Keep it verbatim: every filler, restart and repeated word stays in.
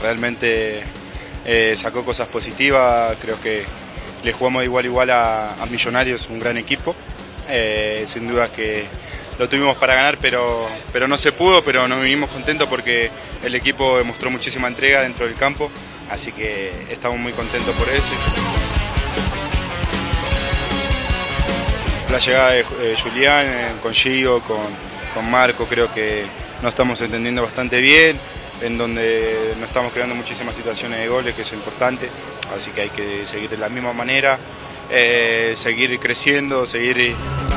realmente eh, sacó cosas positivas. Creo que le jugamos igual igual a, a Millonarios, un gran equipo. Eh, sin duda que lo tuvimos para ganar, pero, pero no se pudo, pero nos vinimos contentos porque el equipo demostró muchísima entrega dentro del campo, así que estamos muy contentos por eso. La llegada de eh, Julián, eh, con Gio, con, con Marco, creo que nos estamos entendiendo bastante bien, en donde nos estamos creando muchísimas situaciones de goles, que es importante, así que hay que seguir de la misma manera, eh, seguir creciendo, seguir